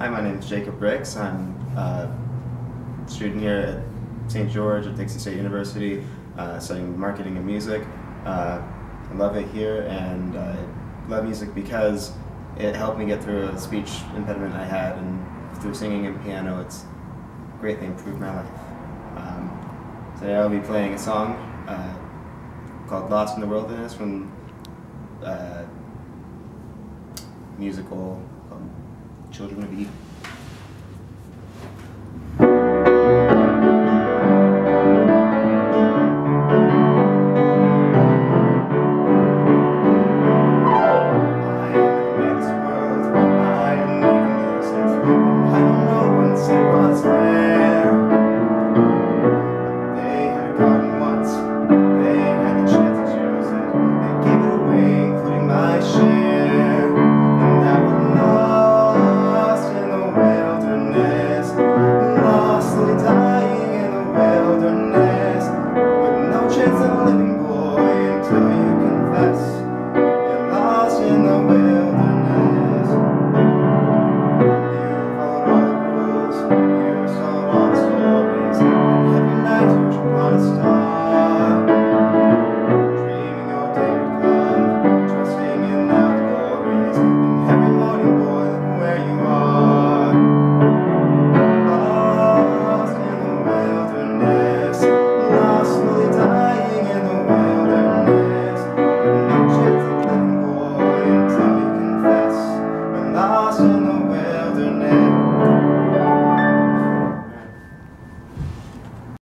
Hi, my name is Jacob Bricks. I'm a student here at St. George at Dixie State University, studying marketing and music. I love it here, and I love music because it helped me get through a speech impediment I had, and through singing and piano, it's greatly improved my life. Today I'll be playing a song called Lost in the Wilderness from a musical called Children of Eden.